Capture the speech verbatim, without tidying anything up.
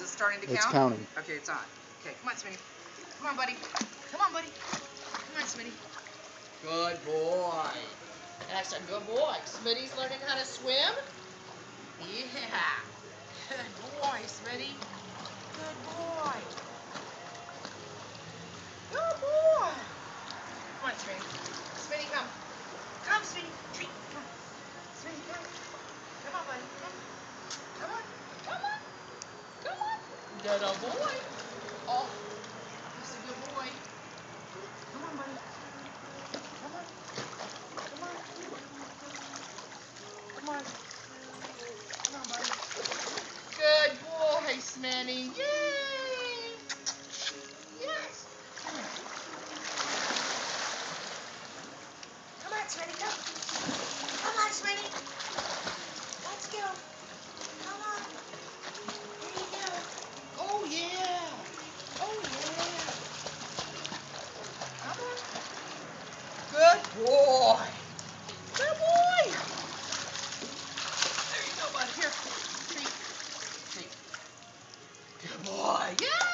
starting to count? It's counting. Okay, it's on. Okay, come on, Smitty. Come on, buddy. Come on, buddy. Come on, Smitty. Good boy. That's a good boy. Smitty's learning how to swim? Yeah. Good boy, Smitty. Good boy. Good boy. Come on, Smitty. Smitty, come. Come, Smitty. Treat. Come. Smitty, come. Come on, buddy. Come. Come on. Come on. Come on. Good old boy. Oh, he's a good boy. Come on, buddy. Come on. Come on. Come on. Come on, buddy. Good boy, Smitty. Yay! Yes. Come on. Come on, Smitty. Come. Come on, Smitty. Let's go. Come on. There you go. Oh, yeah. Oh, yeah. Come on. Good boy. Good boy. There you go, bud. Here. Treat. Treat. Good boy. Yeah.